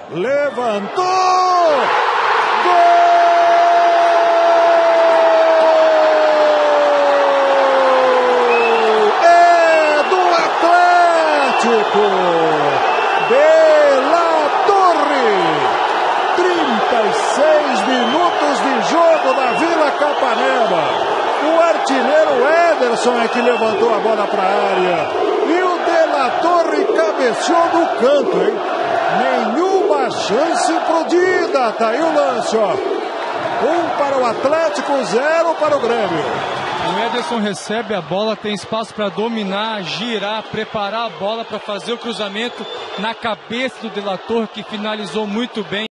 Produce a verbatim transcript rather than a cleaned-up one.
Levantou! Gol! É do Atlético! De La Torre! trinta e seis minutos de jogo na Vila Capanema. O artilheiro Ederson é que levantou a bola para a área. E o De La Torre cabeceou no canto, hein? Nenhuma chance pro Dida. Tá aí o lance, ó. Um para o Atlético, zero para o Grêmio. O Ederson recebe a bola, tem espaço para dominar, girar, preparar a bola para fazer o cruzamento na cabeça do De La Torre, que finalizou muito bem.